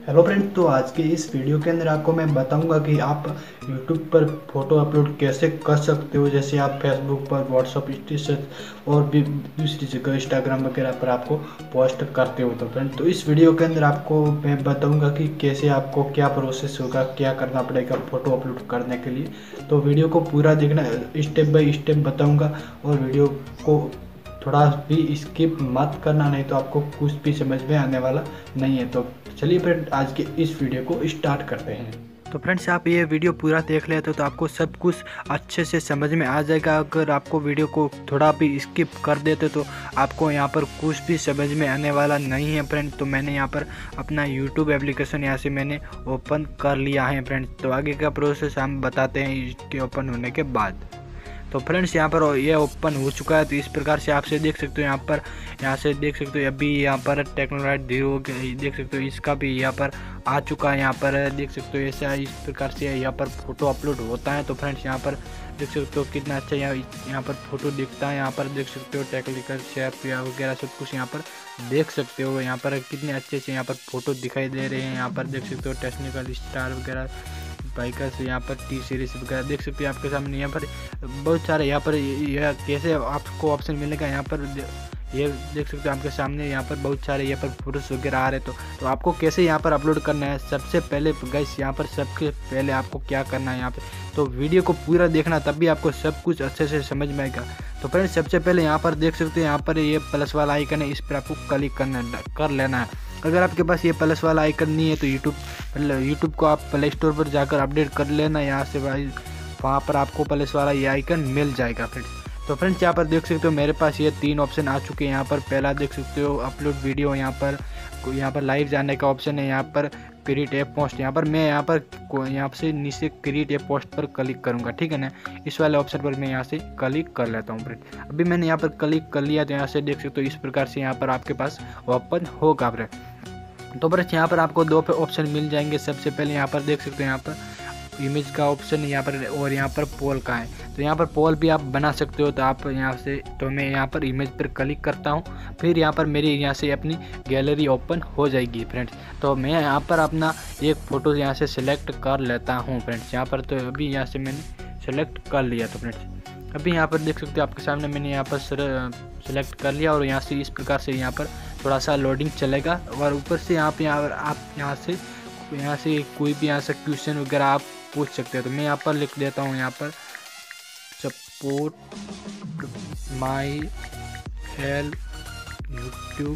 Hello friend, तो आज के इस वीडियो के अंदर आपको मैं बताऊंगा कि आप YouTube पर फोटो अपलोड कैसे कर सकते हो। जैसे आप फेसबुक पर, व्हाट्सअप स्टेटस और भी दूसरी जगह इंस्टाग्राम वगैरह पर आपको पोस्ट करते हो। तो फ्रेंड, तो इस वीडियो के अंदर आपको मैं बताऊंगा कि कैसे आपको क्या प्रोसेस होगा, क्या करना पड़ेगा फ़ोटो अपलोड करने के लिए। तो वीडियो को पूरा देखना, स्टेप बाय स्टेप बताऊँगा और वीडियो को थोड़ा भी स्किप मत करना, नहीं तो आपको कुछ भी समझ में आने वाला नहीं है। तो चलिए फ्रेंड, आज के इस वीडियो को स्टार्ट करते हैं। तो फ्रेंड्स, आप ये वीडियो पूरा देख लेते तो आपको सब कुछ अच्छे से समझ में आ जाएगा। अगर आपको वीडियो को थोड़ा भी स्किप कर देते तो आपको यहाँ पर कुछ भी समझ में आने वाला नहीं है फ्रेंड। तो मैंने यहाँ पर अपना यूट्यूब एप्लीकेशन यहाँ से मैंने ओपन कर लिया है फ्रेंड्स। तो आगे का प्रोसेस हम बताते हैं इसके ओपन होने के बाद। तो फ्रेंड्स, यहाँ पर ये ओपन हो चुका है। तो इस प्रकार से आप से देख सकते हो, यहाँ से देख सकते हो अभी यहाँ पर टेक्नोलाइट 0 देख सकते हो, इसका भी यहाँ पर आ चुका है। यहाँ पर देख सकते हो ऐसा इस प्रकार से यहाँ पर फोटो अपलोड होता है। तो फ्रेंड्स, यहाँ पर देख सकते हो कितना अच्छा यहाँ पर फोटो दिखता है। यहाँ पर देख सकते हो टेक्निकल शेप या वगैरह सब कुछ यहाँ पर देख सकते हो। यहाँ पर कितने अच्छे से यहाँ पर फोटो दिखाई दे रहे हैं। यहाँ पर देख सकते हो टेक्निकल स्टार वगैरह बाइकर्स, यहाँ पर टी सीरीज वगैरह देख सकते हो आपके सामने। यहाँ पर बहुत सारे यहाँ पर यह कैसे आपको ऑप्शन मिलेगा, यहाँ पर ये देख सकते हो आपके सामने। यहाँ पर बहुत सारे यहाँ पर फोटोज वगैरह आ रहे। तो आपको कैसे यहाँ पर अपलोड करना है, सबसे पहले गाइस यहाँ पर सबसे पहले आपको क्या करना है यहाँ पर, तो वीडियो को पूरा देखना, तभी आपको सब कुछ अच्छे से समझ में आएगा। तो फ्रेंड्स, सबसे पहले यहाँ पर देख सकते हो, यहाँ पर ये प्लस वाला आइकन है, इस पर आपको क्लिक कर लेना है। अगर आपके पास ये प्लस वाला आइकन नहीं है तो यूट्यूब को आप प्ले स्टोर पर जाकर अपडेट कर लेना। यहाँ से भाई वहाँ पर आपको प्लस वाला ये आइकन मिल जाएगा फ्रेंड्स। तो फ्रेंड्स, यहाँ पर देख सकते हो मेरे पास ये 3 ऑप्शन आ चुके हैं। यहाँ पर पहला देख सकते हो अपलोड वीडियो, यहाँ पर लाइव जाने का ऑप्शन है। यहाँ पर क्रिएट ए पोस्ट, यहाँ पर मैं यहाँ से नीचे क्रिएट ए पोस्ट पर क्लिक करूँगा, ठीक है ना। इस वाले ऑप्शन पर मैं यहाँ से क्लिक कर लेता हूँ फ्रेंड। अभी मैंने यहाँ पर क्लिक कर लिया। तो यहाँ से देख सकते हो इस प्रकार से यहाँ पर आपके पास ओपन होगा फ्रेंड। तो फ्रेंड्स, यहाँ पर आपको 2 ऑप्शन मिल जाएंगे। सबसे पहले यहाँ पर देख सकते हो यहाँ पर इमेज का ऑप्शन यहाँ पर, और यहाँ पर पोल का है। तो यहाँ पर पोल भी आप बना सकते हो। तो आप यहाँ से, तो मैं यहाँ पर इमेज पर क्लिक करता हूँ, फिर यहाँ पर मेरी यहाँ से अपनी गैलरी ओपन हो जाएगी फ्रेंड्स। तो मैं यहाँ पर अपना एक फ़ोटो यहाँ से सिलेक्ट कर लेता हूँ फ्रेंड्स। यहाँ पर तो अभी यहाँ से मैंने सेलेक्ट कर लिया। तो फ्रेंड्स, अभी यहाँ पर देख सकते हो आपके सामने मैंने यहाँ पर सेलेक्ट कर लिया, और यहाँ से इस प्रकार से यहाँ पर थोड़ा सा लोडिंग चलेगा। और ऊपर से आप यहाँ से कोई भी यहाँ से क्वेश्चन वगैरह आप पूछ सकते हो। तो मैं यहाँ पर लिख देता हूँ, यहाँ पर support my help YouTube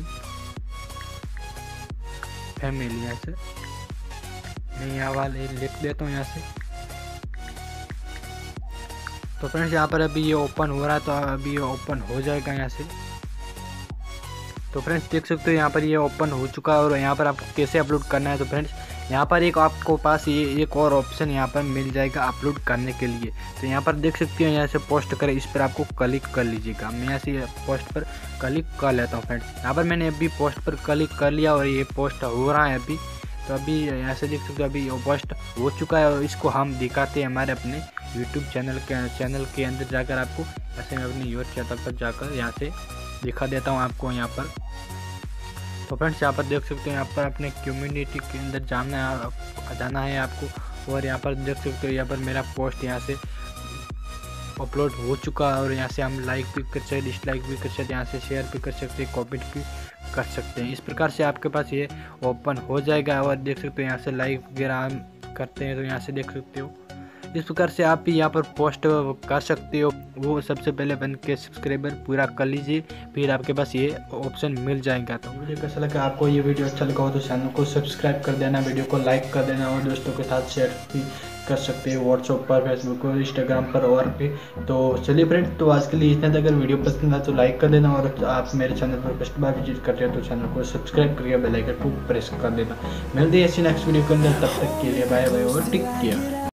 family, यहाँ से मैं यहाँ वाले लिख देता हूँ यहाँ से। तो फ्रेंड्स, यहाँ पर अभी ये ओपन हो रहा है, तो अभी ये ओपन हो जाएगा यहाँ से। तो फ्रेंड्स, देख सकते हो यहाँ पर ये ओपन हो चुका है। और यहाँ पर आपको कैसे अपलोड करना है, तो फ्रेंड्स यहाँ पर आपको पास ये एक और ऑप्शन यहाँ पर मिल जाएगा अपलोड करने के लिए। तो यहाँ पर देख सकते हो यहाँ से पोस्ट करें, इस पर आपको क्लिक कर लीजिएगा। मैं यहाँ से पोस्ट पर क्लिक कर लेता हूँ फ्रेंड्स। यहाँ पर मैंने अभी पोस्ट पर क्लिक कर लिया और ये पोस्ट हो रहा है अभी। तो अभी यहाँ से देख सकते हो अभी पोस्ट हो चुका है, और इसको हम दिखाते हैं हमारे अपने यूट्यूब चैनल के अंदर जाकर। आपको ऐसे मैं अपने यूट्यूब चैनल पर जाकर यहाँ से दिखा देता हूँ आपको यहाँ पर। तो फ्रेंड्स, यहाँ पर देख सकते हो यहाँ पर अपने कम्युनिटी के अंदर जाना है आपको। और यहाँ पर देख सकते हो यहाँ पर मेरा पोस्ट यहाँ से अपलोड हो चुका है। और यहाँ से हम लाइक भी कर सकते, डिसलाइक भी कर सकते, यहाँ से शेयर भी कर सकते, कमेंट भी कर सकते हैं। इस प्रकार से आपके पास ये ओपन हो जाएगा। और देख सकते हो यहाँ से लाइक वगैरह हम करते हैं, तो यहाँ से देख सकते हो इस प्रकार से आप भी यहाँ पर पोस्ट कर सकते हो। वो सबसे पहले 1K सब्सक्राइबर पूरा कर लीजिए, फिर आपके पास ये ऑप्शन मिल जाएगा। तो मुझे कैसा लगा, आपको ये वीडियो अच्छा लगा हो तो चैनल को सब्सक्राइब कर देना, वीडियो को लाइक कर देना, और दोस्तों के साथ शेयर भी कर सकते हो व्हाट्सएप पर, फेसबुक पर, इंस्टाग्राम पर और भी। तो चलिए फ्रेंड्स, तो आज के लिए इतना। अगर वीडियो पसंद है तो लाइक कर देना, और आप मेरे चैनल पर फर्स्ट बार विजिट करते हो तो चैनल को सब्सक्राइब करके बेल आइकन को प्रेस कर देना। मिलते हैं ऐसी नेक्स्ट वीडियो के अंदर, तब तक के लिए बाय बाय और टेक केयर।